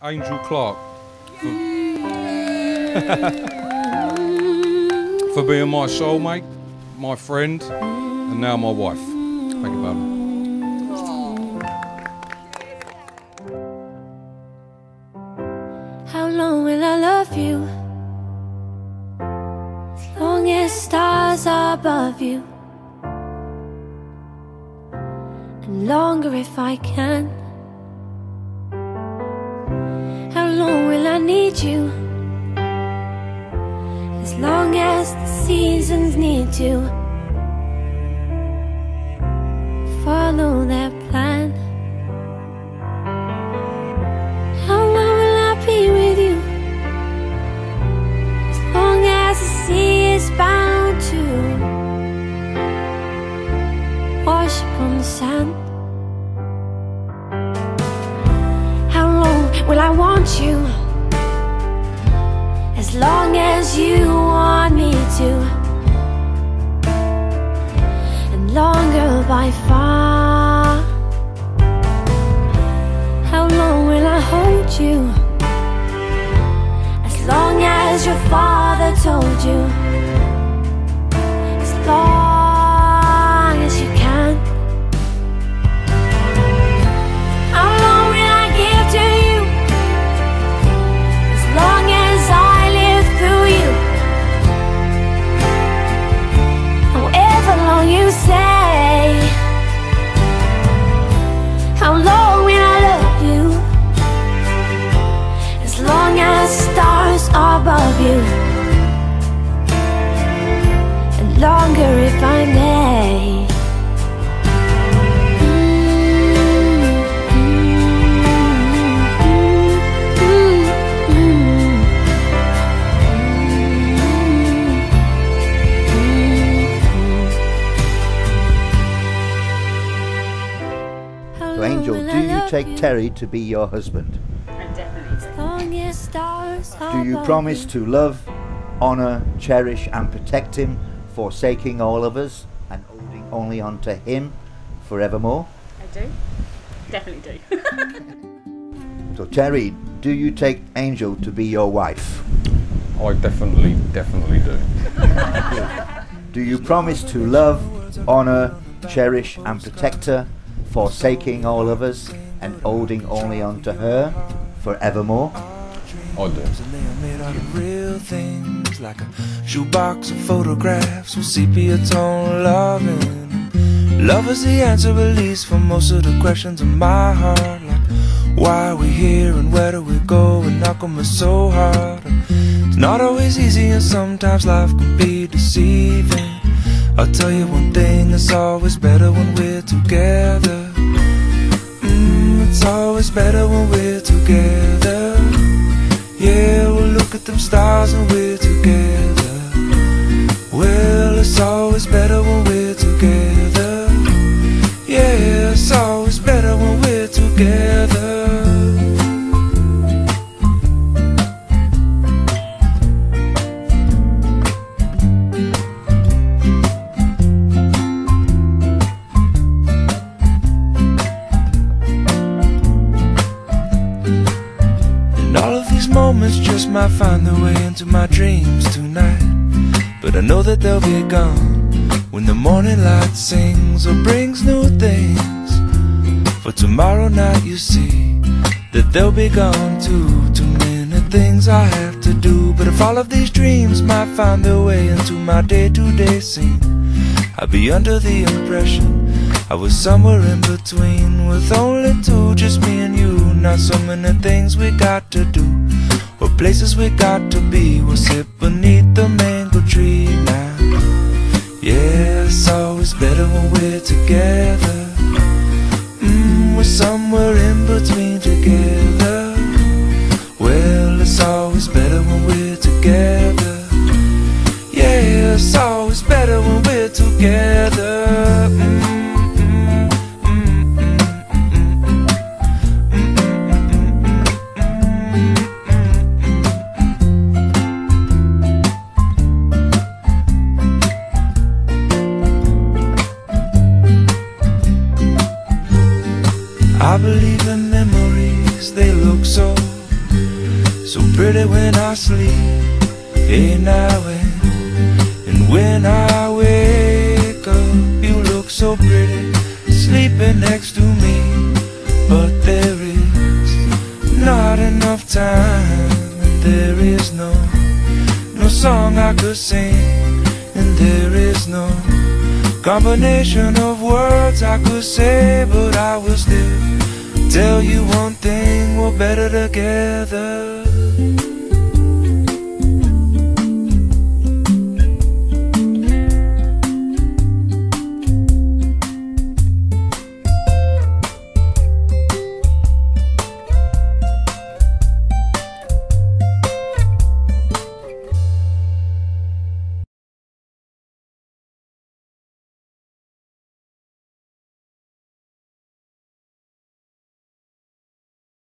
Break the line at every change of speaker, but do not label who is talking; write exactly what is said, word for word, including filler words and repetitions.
Angel Clark for, for being my soulmate, my friend, and now my wife. Thank you, Barbara.
How long will I love you? As long as stars are above you, and longer if I can. How long will I need you? As long as the seasons need to follow their plan. How long will I be with you? As long as the sea is bound to wash upon the sand. How long will I want you? As long as you want me to, and longer by far. How long will I hold you? As long as your father told you, as long as you can. How long will I give to you? As long as I live through you. However long you say. How long will I love you? As long as stars are above you, and longer if I may.
So Angel, do you take Terry to be your husband?
I definitely do.
Do you promise to love, honour, cherish and protect him, forsaking all others and holding only on to him forevermore?
I do. Definitely do.
So Terry, do you take Angel to be your wife?
I definitely, definitely do.
Do you promise to love, honour, cherish and protect her, forsaking all others and holding only on to her forevermore?
I do.
Made out of real things, like a shoebox of photographs with sepia tone loving. Love is the answer, at least, for most of the questions in my heart, like why are we here and where do we go, and how come it's so hard? It's not always easy and sometimes life can be deceiving. I'll tell you one thing, it's always better when we're together. Mm, it's always better when we're together. Yeah, we'll look at them stars and we're together. Well, it's always better when we're together. Yeah, it's always better when we're together. Moments just might find their way into my dreams tonight, but I know that they'll be gone when the morning light sings or brings new things. For tomorrow night you see that they'll be gone too. Too many things I have to do, but if all of these dreams might find their way into my day-to-day scene, I'd be under the impression I was somewhere in between, with only two, just me and you. Not so many things we got to do, or places we got to be. We'll sit beneath the mango tree now. Yeah, it's always better when we're together. Mm, we're somewhere in between together. Well, it's always better when we're together. Yeah, it's always better when we're together. Mm. I believe in memories, they look so so pretty when I sleep. Hey now and, and when I wake up, you look so pretty sleeping next to me. But there is not enough time, and there is no no song I could sing, and there is no combination of words I could say, but I will still tell you one thing, we're better together.